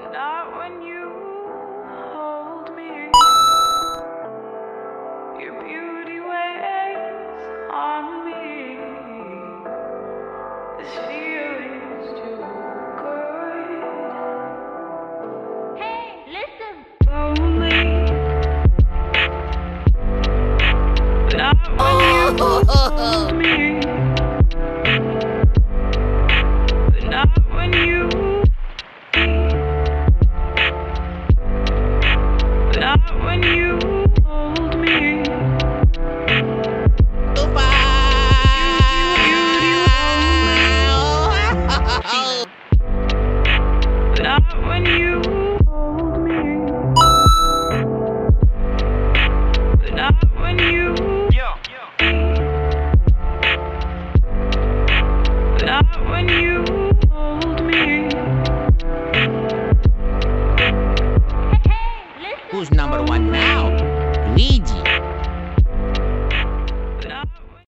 Not when you hold me. Your beauty weighs on me. This feeling's too good. Hey, listen. Lonely. Not when you hold me. Not when you. Not when you hold me. Not when you hold me. Not when you. Not when you hold me. Hey, listen. Who's number one